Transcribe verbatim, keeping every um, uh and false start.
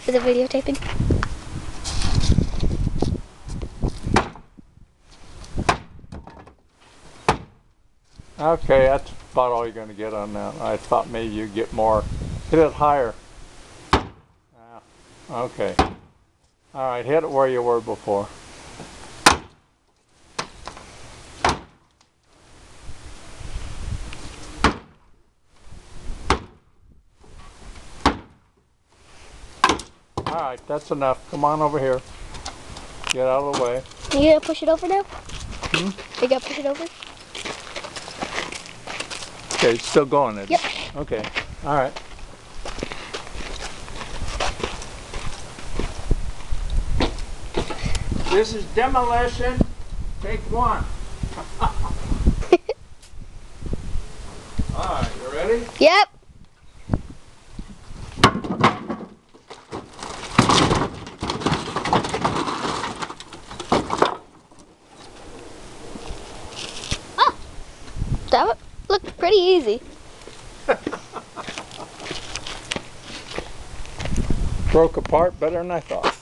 Is it videotaping? Okay, that's about all you're going to get on that. I thought maybe you'd get more. Hit it higher. Ah, okay. All right, hit it where you were before. All right, that's enough. Come on over here. Get out of the way. You gonna push it over now? Hmm? You gonna push it over? Okay, it's still going. It's, yep. Okay. All right. This is demolition. Take one. All right, you ready? Yep. Ah, that looked pretty easy. Broke apart better than I thought.